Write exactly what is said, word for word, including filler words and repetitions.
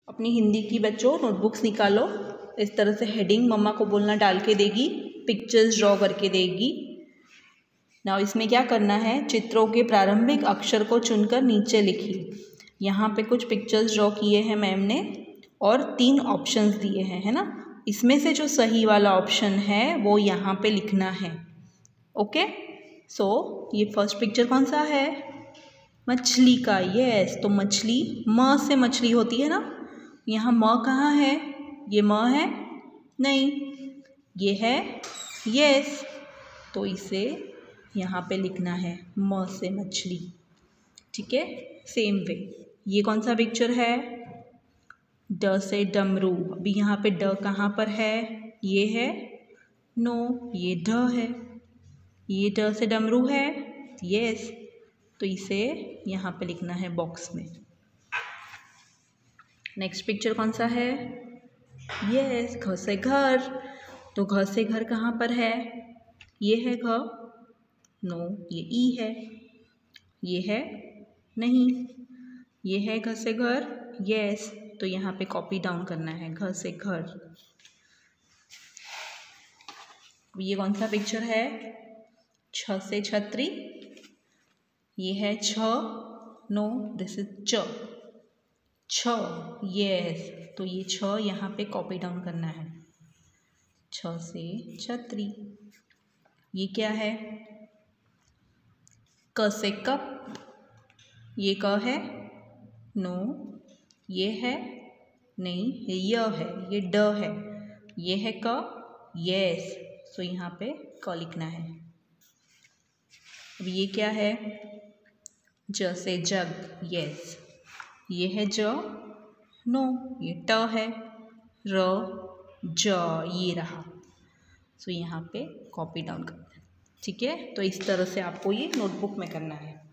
अपनी हिंदी की बच्चों नोटबुक्स निकालो। इस तरह से हेडिंग मम्मा को बोलना डाल के देगी, पिक्चर्स ड्रॉ करके देगी। ना इसमें क्या करना है, चित्रों के प्रारंभिक अक्षर को चुनकर नीचे लिखिए। यहाँ पे कुछ पिक्चर्स ड्रॉ किए हैं मैम ने और तीन ऑप्शंस दिए हैं, है ना। इसमें से जो सही वाला ऑप्शन है वो यहाँ पे लिखना है। ओके, सो ये फर्स्ट पिक्चर कौन सा है, मछली का। यस, तो मछली, म से मछली होती है ना। यहाँ म कहाँ है, ये म है नहीं, ये है यस, तो इसे यहाँ पे लिखना है म से मछली। ठीक है, सेम वे ये कौन सा पिक्चर है, ड से डमरू। अभी यहाँ पे ड कहाँ पर है, ये है नो, ये ढ है। ये ड से डमरू है यस, तो इसे यहाँ पे लिखना है बॉक्स में। नेक्स्ट पिक्चर कौन सा है, यस, घ से घर। तो घ से घर कहाँ पर है, ये है घ, नो, ये ई है, ये है नहीं, ये है घ से घर यस, तो यहाँ पे कॉपी डाउन करना है घ से घर। ये कौन सा पिक्चर है, छ से छतरी। ये है छ, नो, दिस इज च, छ यस, तो ये छ यहाँ पे कॉपी डाउन करना है, छ से छतरी। ये क्या है, क से कप। ये क है नो, ये है नहीं, ये य है, ये ड है, ये है क यस, तो यहाँ पे क लिखना है। अब ये क्या है, ज से जग। यस, ये है ज, नो, ये ट है, र, ज, ये रहा, सो यहाँ पे कॉपी डाउन करना है। ठीक है, तो इस तरह से आपको ये नोटबुक में करना है।